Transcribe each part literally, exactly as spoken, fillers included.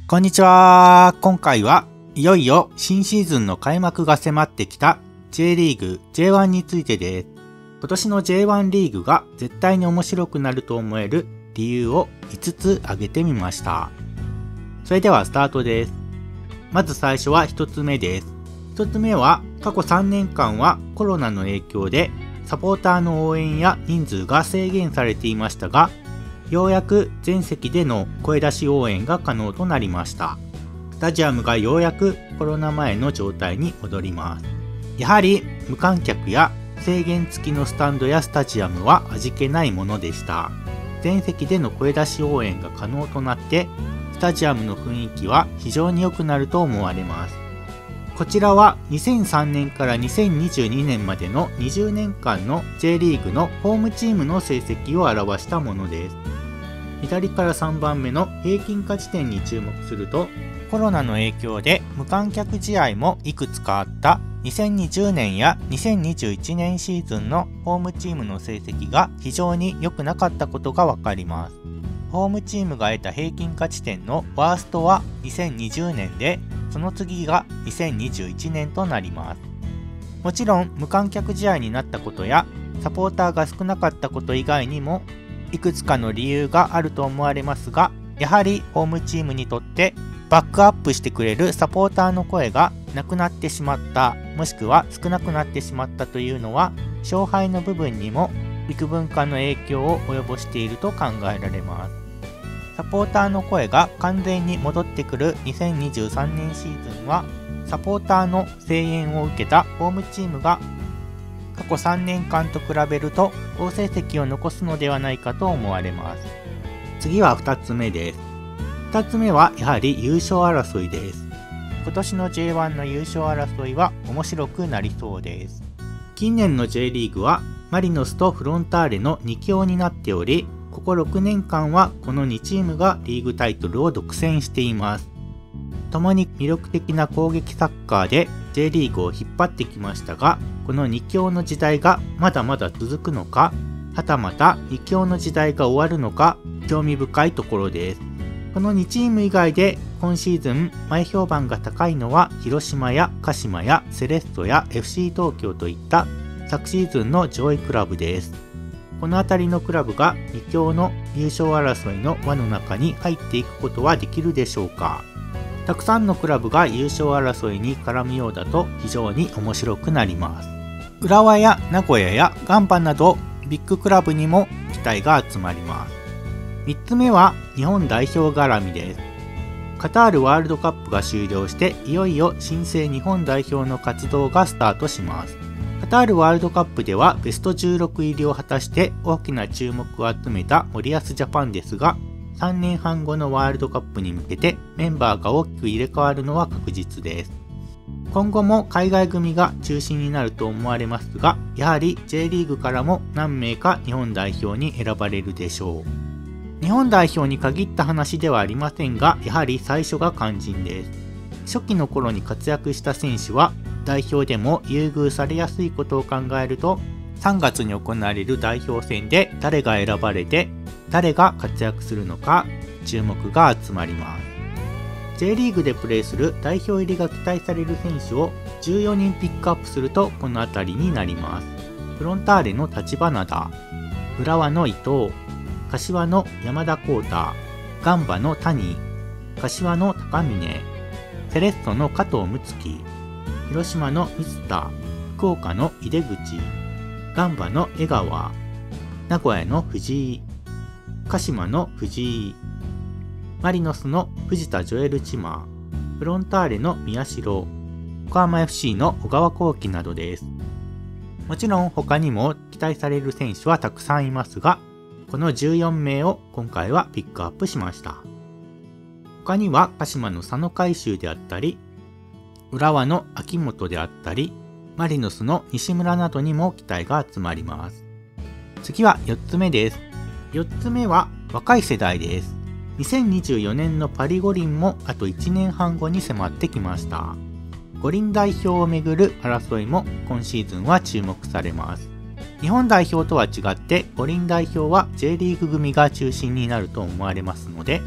こんにちは。今回はいよいよ新シーズンの開幕が迫ってきた J リーグ ジェイワン についてです。今年の ジェイワン リーグが絶対に面白くなると思える理由をいつつ挙げてみました。それではスタートです。まず最初はひとつめです。ひとつめは過去さんねんかんはコロナの影響でサポーターの応援や人数が制限されていましたが、ようやく全席での声出し応援が可能となりました。スタジアムがようやくコロナ前の状態に戻ります。やはり無観客や制限付きのスタンドやスタジアムは味気ないものでした。全席での声出し応援が可能となって、スタジアムの雰囲気は非常に良くなると思われます。こちらはにせんさんねんからにせんにじゅうにねんまでのにじゅうねんかんの J リーグのホームチームの成績を表したものです。左からさんばんめの平均価値点に注目すると、コロナの影響で無観客試合もいくつかあったにせんにじゅうねんやにせんにじゅういちねんシーズンのホームチームの成績が非常に良くなかったことがわかります。ホームチームが得た平均価値点のワーストはにせんにじゅうねんで、その次がにせんにじゅういちねんとなります。もちろん無観客試合になったことやサポーターが少なかったこと以外にもいくつかの理由があると思われますが、やはりホームチームにとってバックアップしてくれるサポーターの声がなくなってしまった、もしくは少なくなってしまったというのは、勝敗の部分にも幾分かの影響を及ぼしていると考えられます。サポーターの声が完全に戻ってくるにせんにじゅうさんねんシーズンは、サポーターの声援を受けたホームチームが過去さんねんかんと比べると好成績を残すのではないかと思われます。次はふたつめです。ふたつめはやはり優勝争いです。今年の ジェイワン の優勝争いは面白くなりそうです。近年の J リーグはマリノスとフロンターレのに強になっており、こころくねんかんはこのにチームがリーグタイトルを独占しています。共に魅力的な攻撃サッカーで J リーグを引っ張ってきましたが、このに強の時代がまだまだ続くのか、はたまたに強の時代が終わるのか、興味深いところです。このにチーム以外で今シーズン前評判が高いのは広島や鹿島やセレッソや エフシー 東京といった昨シーズンの上位クラブです。この辺りのクラブがに強の優勝争いの輪の中に入っていくことはできるでしょうか。たくさんのクラブが優勝争いに絡むようだと非常に面白くなります。浦和や名古屋やガンバなどビッグクラブにも期待が集まります。みっつめは日本代表絡みです。カタールワールドカップが終了して、いよいよ新生日本代表の活動がスタートします。カタールワールドカップではベストじゅうろく入りを果たして大きな注目を集めた森保ジャパンですが、さんねんはんごのワールドカップに向けてメンバーが大きく入れ替わるのは確実です。今後も海外組が中心になると思われますが、やはり J リーグからも何名か日本代表に選ばれるでしょう。日本代表に限った話ではありませんが、やはり最初が肝心です。初期の頃に活躍した選手は代表でも優遇されやすいことを考えると、さんがつに行われる代表戦で誰が選ばれて誰が活躍するのか注目が集まります。J リーグでプレーする代表入りが期待される選手をじゅうよにんピックアップするとこの辺りになります。フロンターレの立花田、浦和の伊藤、柏の山田浩太、ガンバの谷、柏の高峰、セレッソの加藤睦月、広島の水田、福岡の井出口、ガンバの江川、名古屋の藤井、鹿島の藤井、マリノスの藤田ジョエル・チマー、フロンターレの宮代、横浜 エフシー の小川幸輝などです。もちろん他にも期待される選手はたくさんいますが、このじゅうよんめいを今回はピックアップしました。他には鹿島の佐野海舟であったり、浦和の秋元であったり、マリノスの西村などにも期待が集まります。次はよっつめです。よっつめは若い世代です。にせんにじゅうよねんのパリ五輪もあといちねんはんごに迫ってきました。五輪代表をめぐる争いも今シーズンは注目されます。日本代表とは違って五輪代表は J リーグ組が中心になると思われますので、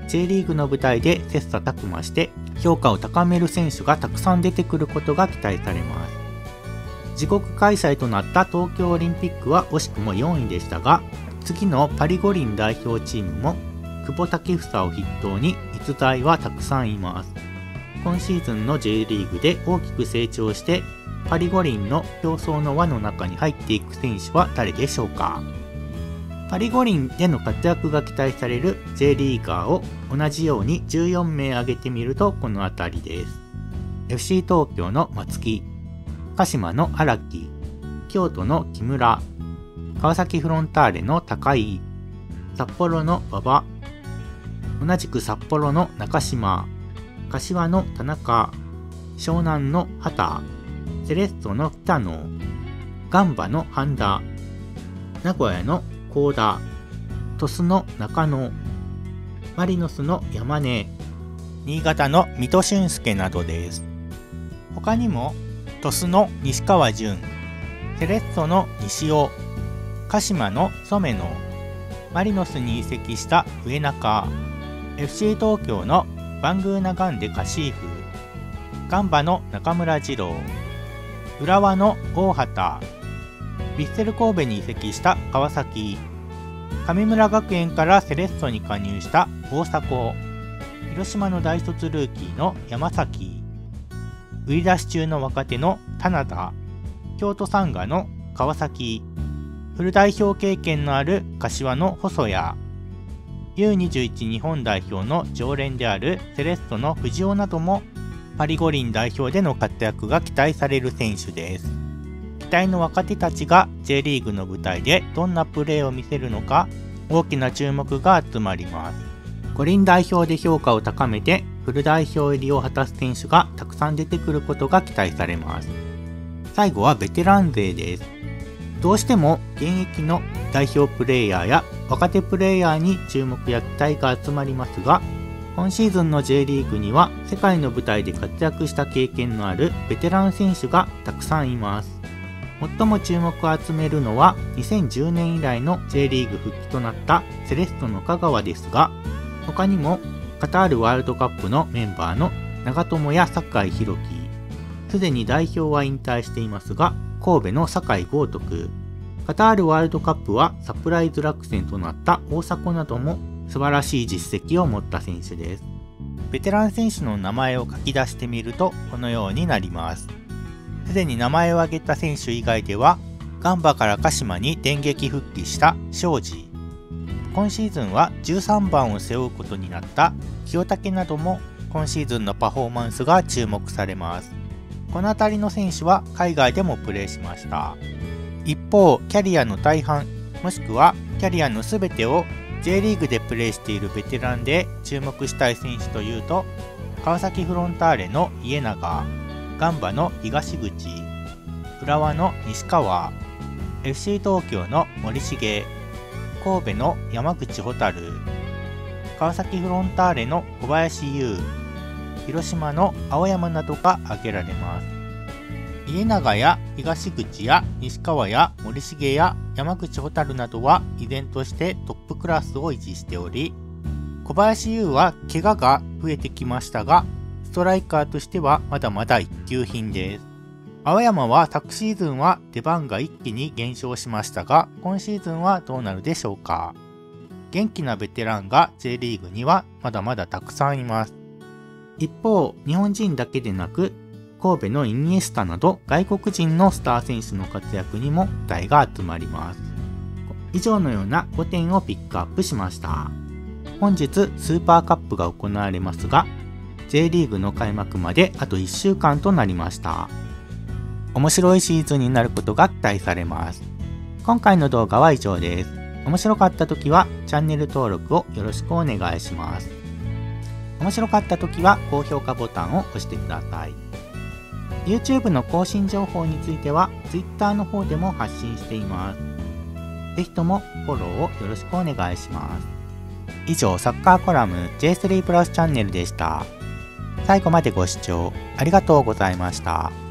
J リーグの舞台で切磋琢磨して評価を高める選手がたくさん出てくることが期待されます。自国開催となった東京オリンピックは惜しくもよんいでしたが、次のパリ五輪代表チームも久保建英を筆頭に逸材はたくさんいます。今シーズンの J リーグで大きく成長してパリ五輪の競争の輪の中に入っていく選手は誰でしょうか。パリ五輪での活躍が期待される J リーガーを同じようにじゅうよんめい挙げてみるとこの辺りです。 エフシー 東京の松木、鹿島の荒木、京都の木村、川崎フロンターレの高井、札幌の馬場、同じく札幌の中島、柏の田中、湘南の畑、セレッソの北野、ガンバの半田、名古屋の高田、鳥栖の中野、マリノスの山根、新潟の水戸俊介などです。他にも鳥栖の西川潤、セレッソの西尾、鹿島の染野、マリノスに移籍した上中、エフシー 東京のバングーナガンデカシーフ、ガンバの中村次郎、浦和の大畑、ヴィッセル神戸に移籍した川崎、神村学園からセレッソに加入した大迫、広島の大卒ルーキーの山崎、売り出し中の若手の棚田、京都サンガの川崎、フル代表経験のある柏の細谷、ユーにじゅういち 日本代表の常連であるセレッソの藤尾などもパリ五輪代表での活躍が期待される選手です。期待の若手たちが J リーグの舞台でどんなプレーを見せるのか大きな注目が集まります。五輪代表で評価を高めてフル代表入りを果たす選手がたくさん出てくることが期待されます。最後はベテラン勢です。どうしても現役の代表プレーヤーや若手プレーヤーに注目や期待が集まりますが、今シーズンの J リーグには世界の舞台で活躍した経験のあるベテラン選手がたくさんいます。最も注目を集めるのはにせんじゅうねん以来の J リーグ復帰となったセレッソの香川ですが、他にもカタールワールドカップのメンバーの長友や酒井宏樹、すでに代表は引退していますが神戸の酒井豪徳、カタールワールドカップはサプライズ落選となった大迫なども素晴らしい実績を持った選手です。ベテラン選手の名前を書き出してみるとこのようになります。すでに名前を挙げた選手以外ではガンバから鹿島に電撃復帰した庄司、今シーズンはじゅうさんばんを背負うことになった清武なども今シーズンのパフォーマンスが注目されます。この辺りの選手は海外でもプレーしました。一方、キャリアの大半もしくはキャリアのすべてを J リーグでプレーしているベテランで注目したい選手というと、川崎フロンターレの家長、ガンバの東口、浦和の西川、エフシー 東京の森重、神戸の山口蛍、川崎フロンターレの小林優、広島の青山などが挙げられます。家長や東口や西川や森重や山口蛍などは依然としてトップクラスを維持しており、小林優は怪我が増えてきましたが、ストライカーとしてはまだまだ一級品です。青山は昨シーズンは出番が一気に減少しましたが、今シーズンはどうなるでしょうか。元気なベテランが J リーグにはまだまだたくさんいます。一方、日本人だけでなく神戸のイニエスタなど外国人のスター選手の活躍にも期待が集まります。以上のようなごてんをピックアップしました。本日スーパーカップが行われますが、 J リーグの開幕まであといっしゅうかんとなりました。面白いシーズンになることが期待されます。今回の動画は以上です。面白かった時はチャンネル登録をよろしくお願いします。面白かった時は高評価ボタンを押してください。YouTube の更新情報については Twitter の方でも発信しています。ぜひともフォローをよろしくお願いします。以上、サッカーコラム ジェイスリー プラスチャンネルでした。最後までご視聴ありがとうございました。